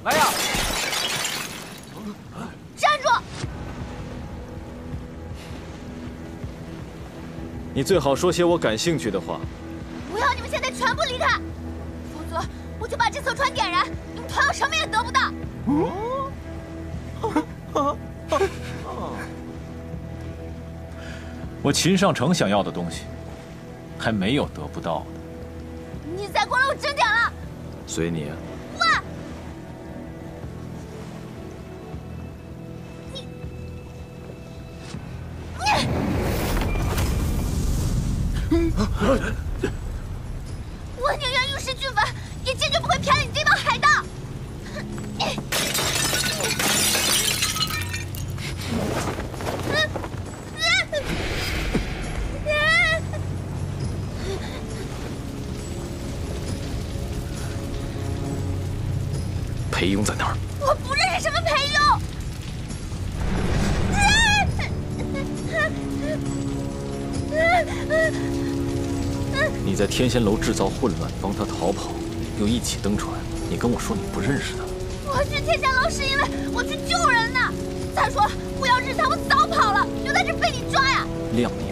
来呀！ 站住！ 你最好说些我感兴趣的话。 我要你们现在全部离开，否则我就把这艘船点燃，你们团友什么也得不到。 我秦尚城想要的东西，还没有得不到的。 你再过来，我真点了。 随你。 喂！我宁愿玉石俱焚，也坚决不会偏离你这帮海盗。 裴勇在哪儿？ 我不认识什么裴勇。 你在天仙楼制造混乱，帮他逃跑，又一起登船。你跟我说你不认识他？ 我去天仙楼是因为我去救人呢。再说我要日他，我早跑了，留在这被你抓呀。 亮你